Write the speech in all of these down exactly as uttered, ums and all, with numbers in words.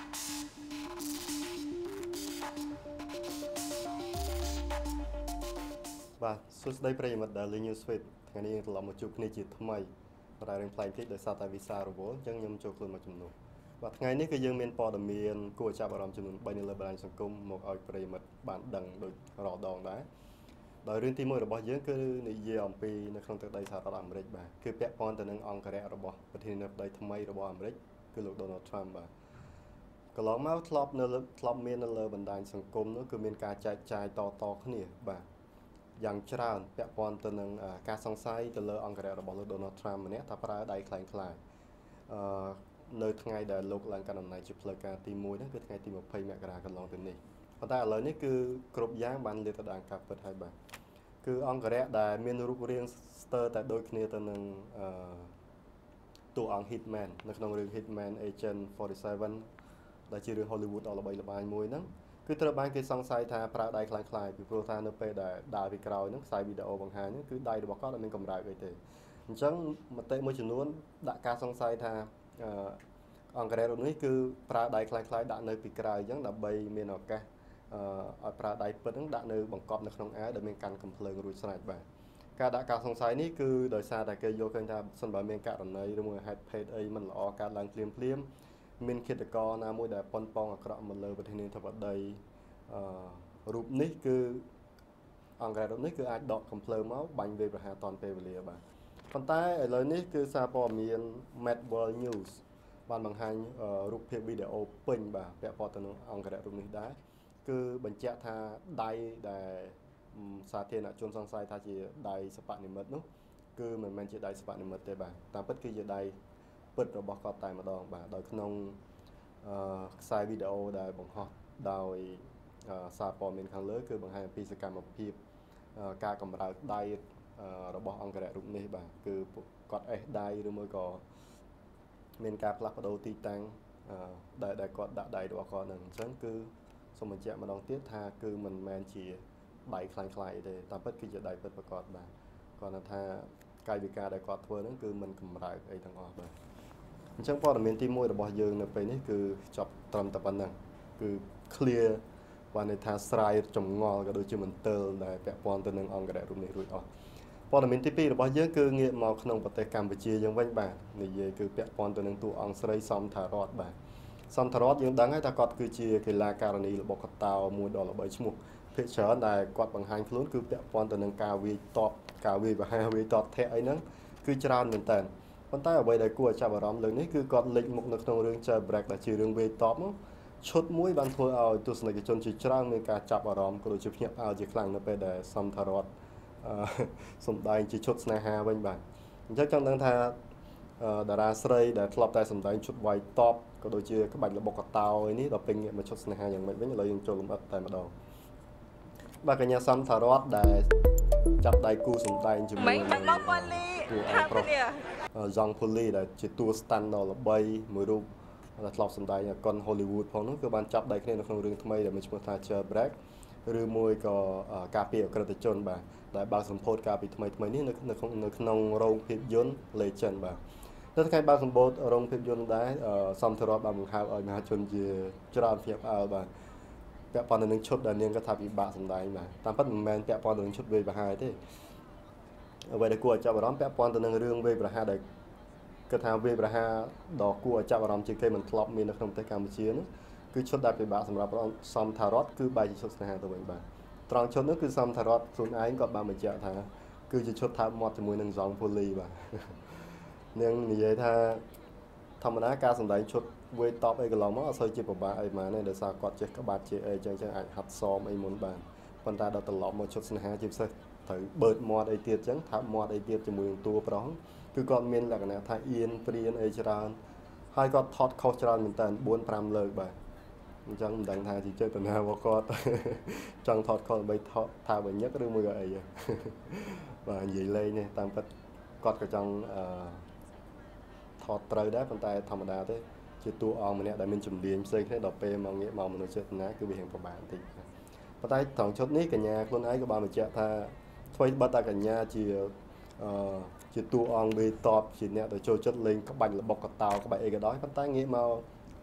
បាទសួស្តីប្រិយមិត្តដែលលេង News Feed ថ្ងៃនេះត្រឡប់មកជួបគ្នាជាថ្មីបណ្ដារឿងផ្លែកតិចដោយសារតែវីសារវល់អញ្ចឹងខ្ញុំចូលខ្លួនមកជំនួសបាទថ្ងៃនេះគឺយើងមានព័ត៌មានគួរចាប់អារម្មណ៍ចំនួនបីនៅលើបណ្ដាញសង្គមមកឲ្យប្រិយមិត្តបានដឹងដូចរាល់ដងដែរដោយរឿងទីមួយរបស់យើងគឺនិយាយអំពីនៅក្នុងទឹកដីសហរដ្ឋអាមេរិកបាទគឺពាក់ព័ន្ធទៅនឹងអង្គរៈរបស់ប្រធានាធិបតីថ្មីរបស់អាមេរិកគឺលោក Donald Trump បាទកន្លងមកធ្លាប់នៅធ្លាប់មាននៅលើបណ្ដាញសង្គមនោះគឺមានការចែកចាយតតគ្នាបាទយ៉ាងច្រើនពាក់ព័ន្ធទៅនឹងការសង្ស័យទៅលើអង្គរៈរបស់លោក Donald Trump ម្នាក់ថាប្រើដៃខ្លាំងខ្លាយអឺនៅថ្ងៃដែលលោកឡើងកាន់តំណែងជាផ្លូវការទីមួយហ្នឹងគឺថ្ងៃទីยี่สิบមករាកន្លងទៅនេះប៉ុន្តែឥឡូវនេះគឺគ្រប់យ៉ាងបានលាតត្រដាងការពិតហើយបាទគឺអង្គរៈដែលមានរូបរាងស្ទើរតែដូចគ្នាទៅនឹងអឺតួអង្គ Hitman នៅក្នុងរឿង Hitman Agent forty-seven ដែលជារឿង Hollywood ដ៏ល្បីល្បាញមួយហ្នឹងគឺត្រូវបានគេសង្ស័យថាប្រើដៃខ្លាំងខ្លាយពីព្រោះថានៅពេលដែលដើរពីក្រោយហ្នឹងខ្សែវីដេអូបង្ហាញហ្នឹងគឺដៃរបស់គាត់អត់មានកម្រើកអីទេអញ្ចឹងមតិមួយចំនួនដាក់ការសង្ស័យថាអង្គរៈរូបនេះគឺប្រើដៃខ្លាំងខ្លាយដាក់នៅពីក្រោយអញ្ចឹងដើម្បីមានឱកាសឲ្យប្រើដៃពិតហ្នឹងដាក់នៅបង្កប់នៅក្នុងអាវដែលមានកាន់កំភ្លើងរួចស្រេចបាទការដាក់ការសង្ស័យនេះគឺដោយសារតែគេយល់ឃើញថាសិនបើមានករណីឬមួយហេតុភេទអីមិនល្អកើតឡើងភ្លាមភ្លាមមានឃាតករណាមួយដែលប៉ុនប៉ងអាក្រក់មកលើប្រធានាធិបតីអឺរូបនេះគឺអង្គការរូបនេះគឺអាចដកកំភ្លើងមកបាញ់វាប្រហារតាន់ពេលវេលាបាទប៉ុន្តែឥឡូវនេះគឺសារព័ត៌មាន Mad World News បានបង្ហាញរូបភាពវីដេអូពេញបាទពាក់ព័ន្ធទៅនឹងអង្គការរូបនេះដែរគឺបញ្ជាក់ថាដៃដែលសាធារណជនសង្ស័យថាជាដៃសិប្បនិម្មិតនោះគឺមិនមែនជាដៃសិប្បនិម្មិតទេបាទតាមពិតគឺជាដៃពិតរបស់គាត់តែម្ដងបាទដោយក្នុងខ្សែវីដេអូដែលបង្ហោះដោយសារព័ត៌មានខាងលើគឺបង្ហាញអំពីសកម្មភាពការកម្រើកដៃរបស់អង្គរៈរូបនេះបាទគឺគាត់អេសដៃឬមួយក៏មានការផ្លាស់ប្ដូរទីតាំងដែលដែលគាត់ដាក់ដៃរបស់គាត់នឹងអញ្ចឹងគឺសូមបញ្ជាក់ម្ដងទៀតថាគឺមិនមែនជាដៃខ្លាំងខ្លាយទេតាមពិតគឺជាដៃពិតប្រកបបាទគាត់ថាកាយវិការដែលគាត់ធ្វើហ្នឹងគឺមិនកម្រើកអីទាំងអស់បាទអញ្ចឹងព័ត៌មានទីមួយរបស់យើងនៅពេលនេះគឺចប់ត្រឹមតែប៉ុណ្ណឹងគឺ clear បានន័យថាស្រាយចម្ងល់ក៏ដូចជាមន្ទិលដែលពាក់ព័ន្ធទៅនឹងអង្គរៈរូបនេះរួចអស់ព័ត៌មានទីពីររបស់យើងគឺងាកមកក្នុងប្រទេសកម្ពុជាយើងវិញបាទនិយាយគឺពាក់ព័ន្ធទៅនឹងតួអង្គស្រីសំថារតបាទសំថារតយើងដឹងហើយថាគាត់គឺជាកីឡាការិនីល្បុក្កតោមួយដ៏ល្បីឈ្មោះភាគច្រើនដែលគាត់បង្ហាញខ្លួនគឺពាក់ព័ន្ធទៅនឹងការវាយតបការវាយប្រហារវាយតបធាក់អីហ្នឹងគឺច្រើនមែនតើប៉ុន្តែអ្វីដែលគួរឲ្យចាប់អារម្មណ៍លើនេះគឺគាត់លេចមុខនៅក្នុងរឿង Jailbreak ដែលជារឿងវាយតបមកឈុតមួយបានធ្វើឲ្យទស្សនិកជនជាច្រើនមានការចាប់អារម្មណ៍ក៏ដូចជាភ្ញាក់ផ្អើលជាខ្លាំងនៅពេលដែលសំថារតសម្ដែងជាឈុតស្នេហាវិញបាទអញ្ចឹងចង់ដឹងថាតារាស្រីដែលធ្លាប់តែសម្ដែងឈុតវាយតបក៏ដូចជាក្បាច់ល្បុក្កតោឯនេះដល់ពេលងាកមកឈុតស្នេហាយ៉ាងម៉េចវិញឥឡូវយើងចូលលំអិតតែម្ដងបាទកញ្ញាសំថារតដែលចាប់ដៃគូសម្ដែងជាមួយនឹងតួអង្គប្រុសយ៉ងភូលីដែលជាតួស្តាន់ដ៏ល្បីមួយរូបដែលធ្លាប់សម្ដែងកុន Hollywood ផងនោះគឺបានចាប់ដៃគ្នានៅក្នុងរឿងថ្មីដែលមានឈ្មោះថា Jailbreak ឬមួយក៏ការពារអក្រិតជនបាទដែលបើកសម្ពោធការពីថ្មីថ្មីនេះនៅនៅក្នុងនៅក្នុងរោងភាពយន្ត Legend បាទនៅថ្ងៃបើកសម្ពោធរោងភាពយន្តដែរសំធរតបានបង្ហើបឲ្យមហាជនជាច្រើនភ្ញាក់ផ្អើលបាទពាក់ព័ន្ធនឹងឈុតដែលនាងគាត់ថាពិបាកសម្ដែងបាទតាមពិតមិនមែនពាក់ព័ន្ធនឹងឈុតវេយប្រហារទេអ្វីដែលគួរឲ្យចាប់អារម្មណ៍ពាក់ព័ន្ធទៅនឹងរឿងវេយប្រហារដែលគាត់ថាវេយប្រហារដ៏គួរឲ្យចាប់អារម្មណ៍ជាងគេមិនធ្លាប់មាននៅក្នុងប្រទេសកម្ពុជានោះគឺឈុតដែលពិបាកសម្រាប់សំថារតគឺបែរជាឈុតស្នេហាទៅវិញបាទត្រង់ឈុតនោះគឺសំថារតខ្លួនឯងគាត់បានបញ្ជាក់ថាគឺជាឈុតថើបមាត់ជាមួយនឹងយ៉ងភូលីបាទនាងនិយាយថាធម្មតាការសម្ដែងឈុតវេយតបអីកន្លងមកអត់សូវជាពិបាកអីហ្មងទេដោយសារគាត់ចេះក្បាច់ជាអីចឹងចឹងអាចហាត់សមអីមុនបានប៉ុន្តែដល់ត្រឡប់មកឈុតស្នេហាជាពិសេសត្រូវបឺតមាត់អីទៀតចឹងថើបមាត់អីទៀតជាមួយនឹងតួប្រុសគឺគាត់មានលក្ខណៈថាអៀនព្រានអីច្រើនហើយគាត់ថតខុសច្រើនមែនតើfour fiveលើកបាទអញ្ចឹងមិនដឹងថាជាចេតនារបស់គាត់ចង់ថតខុសដើម្បីថតថាបញ្ញាឬមួយក៏អីបាទនិយាយលេងនេះតាមពិតគាត់ក៏ចង់អឺថតត្រូវដែរប៉ុន្តែធម្មតាទេជាតួអង្គម្នាក់ដែលមានជំនាញផ្សេងគ្នាដល់ពេលមកងាកមកមនុស្សចេតនាគឺវារៀងពិបាកបន្តិចប៉ុន្តែត្រង់ឈុតនេះកញ្ញាខ្លួនឯងក៏បានបញ្ជាក់ថាធ្វើបិទតែកញ្ញាជាអឺជាតួអង្គវេតបជាអ្នកដែលចូលចិត្តលេងក្បាច់ល្បុក្កតោក្បាច់អីក៏ដោយប៉ុន្តែងាកមក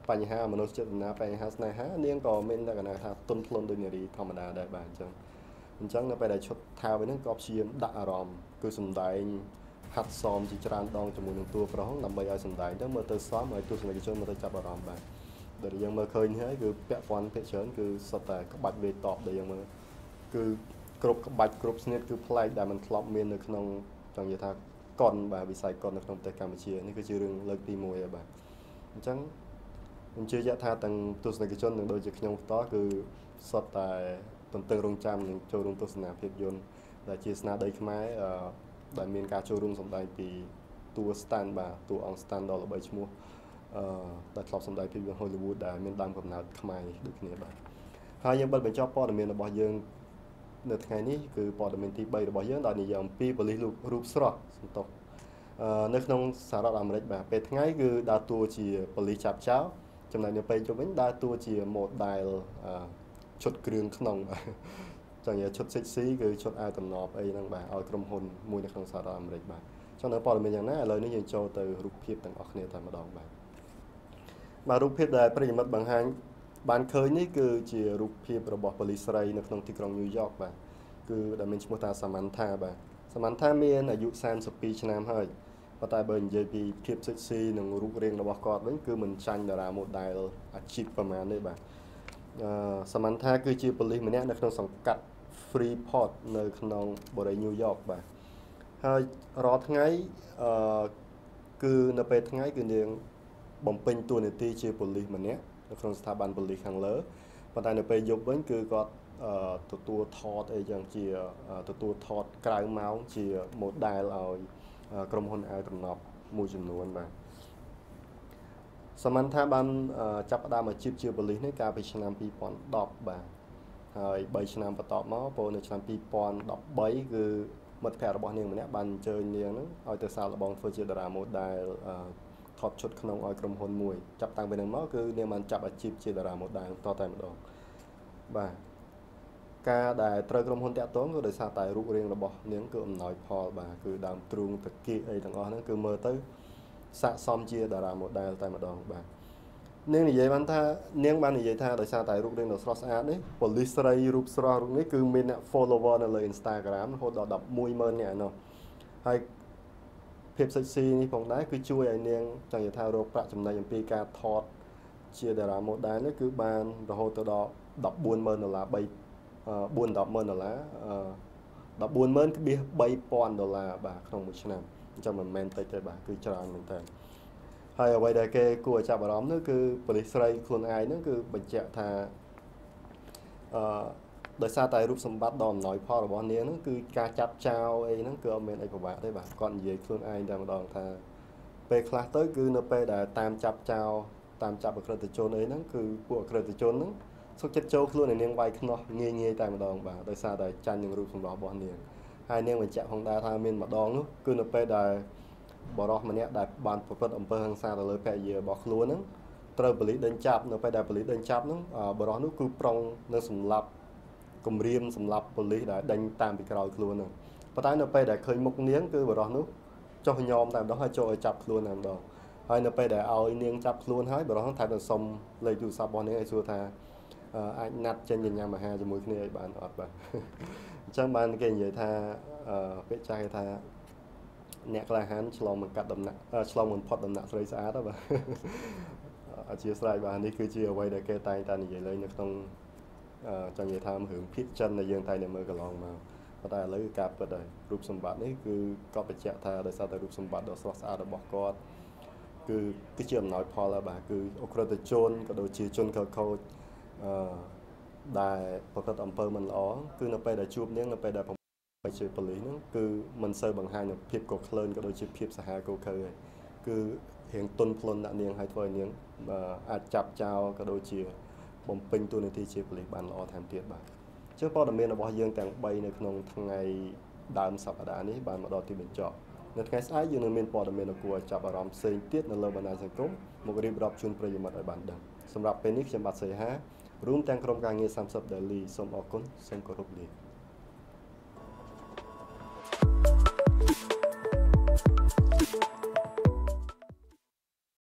បញ្ហាមនុស្សចេតនាបញ្ហាស្នេហានាងក៏មានតែកណាថាទុនភ្លុនដូចនារីធម្មតាដែរបាទអញ្ចឹងអញ្ចឹងនៅពេលដែលឈុតថាវិញហ្នឹងក៏ព្យាយាមដាក់អារម្មណ៍គឺសំដែងហាត់សមជាច្រើនដងជាមួយនឹងតួប្រុសដើម្បីឲ្យសំដែងទៅមើលទៅសមឲ្យទស្សនិកជនមើលទៅចាប់អារម្មណ៍បាទដែលយើងមើលឃើញហើយគឺពាក់ព័ន្ធភាគច្រើនគឺសុទ្ធតែក្បាច់វេតបដែលយើងមើលគឺគ្រប់ក្បាច់គ្រប់ស្នៀតគឺប្លែកដែលមិនធ្លាប់មាននៅក្នុងចង់និយាយថាកុនបាទវិស័យកុននៅក្នុងប្រទេសកម្ពុជានេះគឺជារឿងលើកទីមួយហើយបាទអញ្ចឹងខ្ញុំជឿជាក់ថាទាំងទស្សនិកជននិងដូចជាខ្ញុំផ្ទាល់គឺសុទ្ធតែទន្ទឹងរង់ចាំនឹងចូលរួមទស្សនាភាពយន្តដែលជាស្នាដៃខ្មែរដែលមានការចូលរួមសម្ដែងពីតួ stand បាទតួអង្គ stand ដ៏ល្បីឈ្មោះអឺដែលធ្លាប់សម្ដែងភាពយន្ត Hollywood ដែលមានដើមកំណើតខ្មែរដូចគ្នាបាទហើយយើងបិទបញ្ចប់ព័ត៌មានរបស់យើងនៅថ្ងៃនេះគឺព័ត៌មានទីបីរបស់យើងដោយនិយាយអំពីប៉ូលីសរូបស្រស់សន្ទុះអឺនៅក្នុងសហរដ្ឋអាមេរិកបាទពេលថ្ងៃគឺដើរតួជាប៉ូលីសចាប់ចោលចំណែកនៅពេលជុំវិញដើរតួជា model ឈុតគ្រឿងក្នុងបាទចង់និយាយឈុត sexy គឺឈុតអាវតំណប់អីហ្នឹងបាទឲ្យក្រុមហ៊ុនមួយនៅក្នុងសហរដ្ឋអាមេរិកបាទចង់នៅព័ត៌មានយ៉ាងណាឥឡូវនេះយើងចូលទៅរូបភាពទាំងអស់គ្នាតែម្ដងបាទបាទរូបភាពដែលប្រិយមិត្តបង្ហាញបានឃើញនេះគឺជារូបភាពរបស់ប៉ូលីសស្រីនៅក្នុងទីក្រុងញូវយ៉កបាទគឺដែលមានឈ្មោះថាសាម៉ាន់ថាបាទសាម៉ាន់ថាមានអាយុសាមសិបពីរឆ្នាំហើយប៉ុន្តែបើនិយាយពីភាព sexy និងរូបរាងរបស់គាត់វិញគឺមិនចាញ់តារា model អាជីពប្រហែលទេបាទអឺសាម៉ាន់ថាគឺជាប៉ូលីសម្នាក់នៅក្នុងសង្កាត់ Freeport នៅក្នុងបូរីញូវយ៉កបាទហើយរាល់ថ្ងៃអឺគឺនៅពេលថ្ងៃគឺនាងបំពេញតួនាទីជាប៉ូលីសម្នាក់នៅក្នុងស្ថាប័នប៉ូលីសខាងលើប៉ុន្តែនៅពេលយប់វិញគឺគាត់ទទួលថតអីយ៉ាងជាទទួលថតក្រៅម៉ោងជា model ឲ្យក្រុមហ៊ុនអាវតំណប់មួយចំនួនបាទសាម៉ាន់ថាបានចាប់ផ្ដើមអាជីពជាប៉ូលីសនេះកាលពីឆ្នាំពីរពាន់ដប់បាទហើយបីឆ្នាំបន្ទាប់មកពោលនៅឆ្នាំពីរពាន់ដប់បីគឺមិត្តភ័ក្តិរបស់នាងម្នាក់បានអញ្ជើញនាងហ្នឹងឲ្យទៅសាកល្បងធ្វើជាតារា model ថតឈុតក្នុងឲ្យក្រុមហ៊ុនមួយចាប់តាំងពីហ្នឹងមកគឺនាងបានចាប់អាជីពជាតារា model តតែម្ដងបាទការដែលត្រូវក្រុមហ៊ុនតាក់ទងគឺដោយសារតែរូបរាងរបស់នាងគឺអំណោយផលបាទគឺដើមទ្រូងតាគៀកអីទាំងអស់ហ្នឹងគឺមើលទៅស័ក្តិសមជាតារា model តែម្ដងបាទនាងនិយាយបានថានាងបាននិយាយថាដោយសារតែរូបរាងដ៏ស្រស់ស្អាតនេះប៉ូលីសស្រីរូបស្រស់រូបនេះគឺមានអ្នក follower នៅលើ Instagram រហូតដល់ một mươi nghìn នាក់ឯណោះហើយភាព sexy នេះផងដែរគឺជួយឲ្យនាងចង់និយាយថារកប្រាក់ចំណេញអំពីការថតជាតារា model នេះគឺបានរហូតទៅដល់ដប់បួនម៉ឺនដុល្លារ3 បួនដល់ម៉ឺនដុល្លារដប់បួនម៉ឺនក្បៀសបីពាន់ដុល្លារបាទក្នុងមួយឆ្នាំអញ្ចឹងមិនមែនតិចទេបាទគឺច្រើនមែនតើហើយអ្វីដែលគេគួរឲ្យចាប់អារម្មណ៍នោះគឺប៉ូលីសស្រីខ្លួនឯងហ្នឹងគឺបញ្ជាក់ថាអឺដោយសារតែរូបសម្បត្តិដ៏អំណោយផលរបស់នាងហ្នឹងគឺការចាប់ចោលអីហ្នឹងគឺអត់មានអីពិបាកទេបាទគាត់និយាយខ្លួនឯងតែម្ដងថាពេលខ្លះទៅគឺនៅពេលដែលតាមចាប់ចោលតាមចាប់អក្រិតជនអីហ្នឹងគឺពួកអក្រិតជនហ្នឹងសុខចិត្តចូលខ្លួនឲ្យនាងវាយខ្នោះងាយងាយតែម្ដងបាទដោយសារតែចាញ់នឹងរូបសម្រស់របស់នាងហើយនាងបញ្ជាក់ផងដែរថាមានម្ដងនោះគឺនៅពេលដែលបរិសម្នាក់ដែលបានប្រព្រឹត្តអំពើហិង្សាទៅលើភរិយារបស់ខ្លួនហ្នឹងត្រូវប៉ូលីសដេញចាប់នៅពេលដែលប៉ូលីសដេញចាប់ហ្នឹងបរិសនោះគឺប្រុងនឹងសម្លាប់គំរាមសម្លាប់ប៉ូលីសដែលដេញតាមពីក្រោយខ្លួនហ្នឹងប៉ុន្តែនៅពេលដែលឃើញមុខនាងគឺបរិសនោះចុះញោមតែម្ដងហើយចូលឲ្យចាប់ខ្លួនតែម្ដងហើយនៅពេលដែលឲ្យនាងចាប់ខ្លួនហើយបរិសនោះថែមទាំងសុំលេខទូរស័ព្ទរបស់នាងឲ្យសួរថាអាចណាត់ចេញទៅញ៉ាំអាហារជាមួយគ្នាឲ្យបានអត់បាទអញ្ចឹងបានគេនិយាយថាពាក្យចាស់គេថាអ្នកក្លាហានឆ្លងមិនកាត់ដំណាក់ឆ្លងមិនផុតដំណាក់ស្រីស្អាតបាទអធិស្ឋានបាទនេះគឺជាអ្វីដែលគេតែងតែនិយាយលេងនៅក្នុងចង់និយាយថារឿងភាគចិនដែលយើងតែងតែមើលកន្លងមកប៉ុន្តែឥឡូវការពិតហើយរូបសម្បត្តិនេះគឺគាត់បញ្ជាក់ថាដោយសារតែរូបសម្បត្តិដ៏ស្រស់ស្អាតរបស់គាត់គឺគឺជាអំណោយផលហើយបាទគឺអក្រិតជនក៏ដូចជាជនខិលខូចអឺដែលប្រព្រឹត្តអំពើមិនល្អគឺនៅពេលដែលជួបនាងនៅពេលដែលជាប៉ូលីសហ្នឹងគឺមិនសូវបង្ហាញនូវភាពកុសក្លឿនក៏ដូចជាភាពសាហាវគោខើហើយគឺរៀងទន់ភ្លន់ដាក់នាងឲ្យធ្វើឲ្យនាងអាចចាប់ចោលក៏ដូចជាបំពេញតួនាទីជាប៉ូលីសបានល្អថែមទៀតបាទជាព័ត៌មានរបស់យើងទាំងបីនៅក្នុងថ្ងៃដើមសប្តាហ៍នេះបានមកដល់ទីបញ្ចប់នៅថ្ងៃស្អែកយើងនឹងមានព័ត៌មានគួរឲ្យចាប់អារម្មណ៍ផ្សេងទៀតនៅលើបណ្ដាញសង្គមមករៀបរាប់ជូនប្រិយមិត្តឲ្យបានដឹងសម្រាប់ពេលនេះខ្ញុំបាទសីហារួមទាំងក្រុមការងារសាមសិប Daily សូមអរគុណសូមគោរពលា